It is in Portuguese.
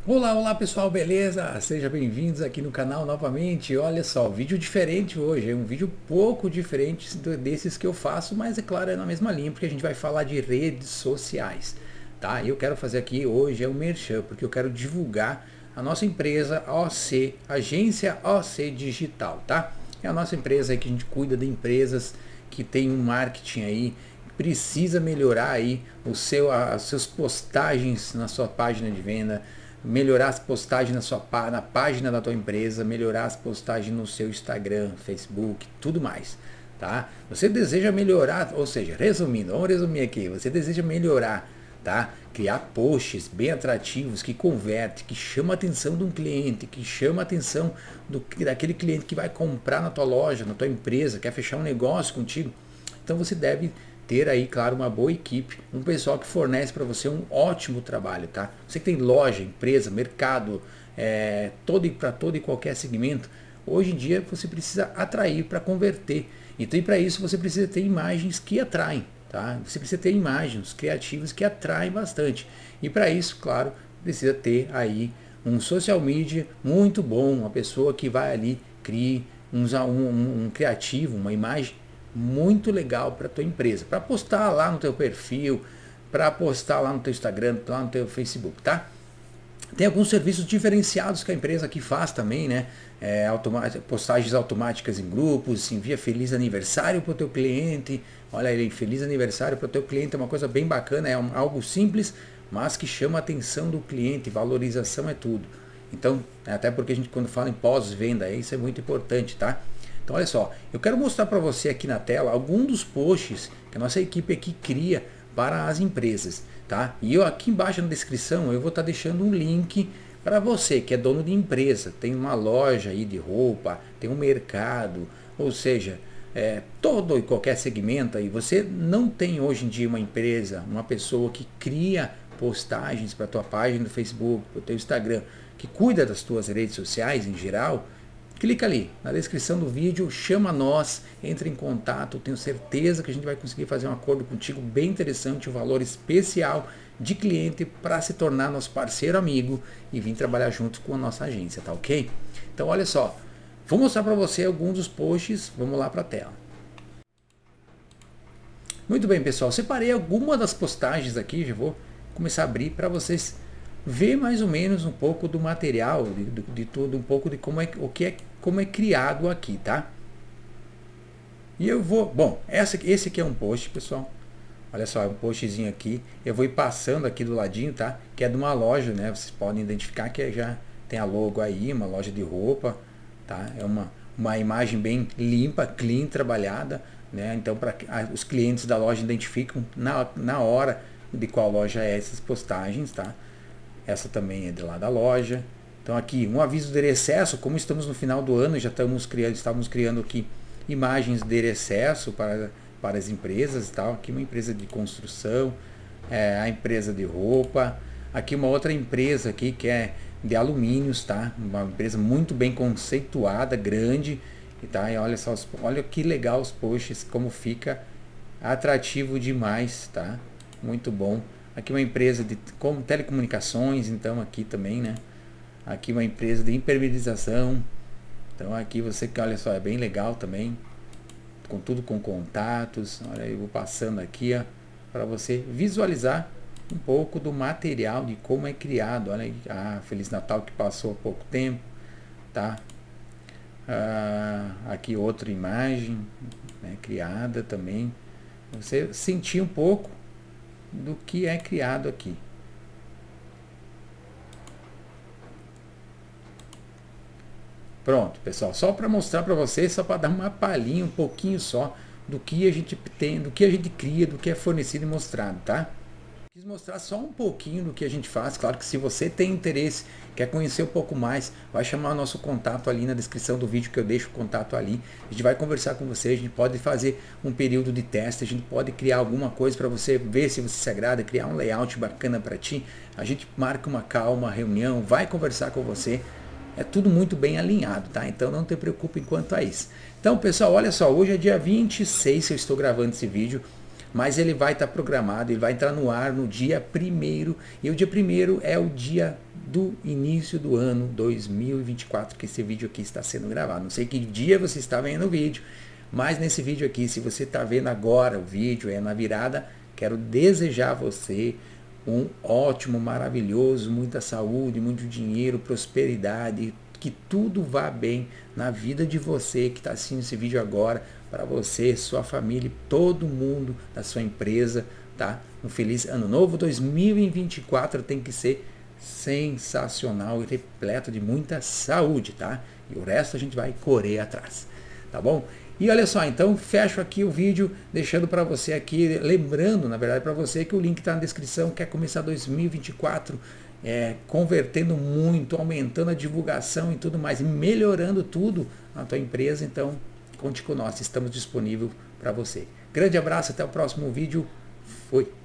Olá, olá pessoal, beleza? Sejam bem-vindos aqui no canal novamente. Olha só, vídeo diferente hoje, é um vídeo pouco diferente desses que eu faço, mas é claro, é na mesma linha, porque a gente vai falar de redes sociais, tá? Eu quero fazer aqui hoje é um merchan, porque eu quero divulgar a nossa empresa OC, Agência OC Digital, tá? É a nossa empresa aí que a gente cuida de empresas que tem um marketing aí, precisa melhorar aí as suas postagens na sua página de venda, melhorar as postagens na página da tua empresa, melhorar as postagens no seu Instagram, Facebook, tudo mais, tá? Você deseja melhorar, ou seja, resumindo, vamos resumir aqui, você deseja melhorar, tá? Criar posts bem atrativos, que converte, que chama a atenção de um cliente, que chama a atenção daquele cliente que vai comprar na tua loja, na tua empresa, quer fechar um negócio contigo. Então você deve ter aí, claro, uma boa equipe, um pessoal que fornece para você um ótimo trabalho, tá? Você que tem loja, empresa, mercado, para todo e qualquer segmento, hoje em dia você precisa atrair para converter. Então, para isso você precisa ter imagens que atraem, tá? Você precisa ter imagens criativas que atraem bastante. E para isso, claro, precisa ter aí um social media muito bom, uma pessoa que vai ali, crie um criativo, uma imagem muito legal para tua empresa, para postar lá no teu perfil, para postar lá no teu Instagram, lá no teu Facebook, tá? Tem alguns serviços diferenciados que a empresa aqui faz também, né? Postagens automáticas em grupos, envia feliz aniversário para o teu cliente. Olha aí, feliz aniversário para o teu cliente é uma coisa bem bacana, algo simples, mas que chama a atenção do cliente, valorização é tudo. Então, até porque a gente quando fala em pós-venda, isso é muito importante, tá? Então olha só, eu quero mostrar para você aqui na tela alguns dos posts que a nossa equipe aqui cria para as empresas, tá? E eu aqui embaixo na descrição eu vou estar deixando um link para você que é dono de empresa, tem uma loja aí de roupa, tem um mercado, ou seja, todo e qualquer segmento aí, você não tem hoje em dia uma empresa, uma pessoa que cria postagens para a tua página do Facebook, para o teu Instagram, que cuida das tuas redes sociais em geral. Clica ali na descrição do vídeo, chama nós, entre em contato, tenho certeza que a gente vai conseguir fazer um acordo contigo bem interessante, um valor especial de cliente para se tornar nosso parceiro amigo e vir trabalhar junto com a nossa agência, tá ok? Então olha só, vou mostrar para você alguns dos posts, vamos lá para a tela. Muito bem pessoal, separei algumas das postagens aqui, já vou começar a abrir para vocês ver mais ou menos um pouco do material, de tudo, um pouco de como é criado aqui, tá? E eu vou, bom, esse aqui é um post, pessoal. Olha só, é um postzinho aqui. Eu vou ir passando aqui do ladinho, tá? Que é de uma loja, né? Vocês podem identificar que já tem a logo aí, uma loja de roupa, tá? É uma imagem bem limpa, clean, trabalhada, né? Então, para os clientes da loja identificam na hora de qual loja é essas postagens, tá? Essa também é de lá da loja. Então aqui um aviso de excesso, como estamos no final do ano, já estamos criando aqui imagens de excesso para as empresas e tal. Aqui uma empresa de construção, a empresa de roupa. Aqui uma outra empresa aqui que é de alumínios, tá? Uma empresa muito bem conceituada, grande, tá? E olha só, olha que legal os posts, como fica atrativo demais, tá? Muito bom. Aqui uma empresa de telecomunicações, então aqui também, né? Aqui uma empresa de impermeabilização. Então aqui você que olha só, é bem legal também. Com tudo com contatos. Olha, eu vou passando aqui, ó, para você visualizar um pouco do material de como é criado. Olha aí, Feliz Natal que passou há pouco tempo, tá? Aqui outra imagem, né, criada também. Você sentir um pouco do que é criado aqui. Pronto, pessoal, só para mostrar para vocês, só para dar uma palhinha, um pouquinho só do que a gente tem, do que a gente cria, do que é fornecido e mostrado, tá? Quis mostrar só um pouquinho do que a gente faz. Claro que se você tem interesse, quer conhecer um pouco mais, vai chamar o nosso contato ali na descrição do vídeo, que eu deixo o contato ali. A gente vai conversar com você, a gente pode fazer um período de teste, a gente pode criar alguma coisa para você ver se você se agrada, criar um layout bacana para ti. A gente marca uma reunião, vai conversar com você. É tudo muito bem alinhado, tá? Então não te preocupe quanto a isso. Então, pessoal, olha só, hoje é dia 26 que eu estou gravando esse vídeo. Mas ele vai estar programado, ele vai entrar no ar no dia 1º, e o dia 1º é o dia do início do ano 2024 que esse vídeo aqui está sendo gravado. Não sei que dia você está vendo o vídeo, mas nesse vídeo aqui, se você está vendo agora o vídeo, na virada, quero desejar a você um ótimo, maravilhoso, muita saúde, muito dinheiro, prosperidade, que tudo vá bem na vida de você que está assistindo esse vídeo agora, para você, sua família, todo mundo da sua empresa, tá? Um feliz ano novo 2024 tem que ser sensacional e repleto de muita saúde, tá? E o resto a gente vai correr atrás, tá bom? E olha só, então fecho aqui o vídeo, deixando para você aqui, lembrando, na verdade, para você que o link está na descrição, quer começar 2024 convertendo muito, aumentando a divulgação e tudo mais, e melhorando tudo na tua empresa, então conte com nós, estamos disponíveis para você. Grande abraço, até o próximo vídeo, fui!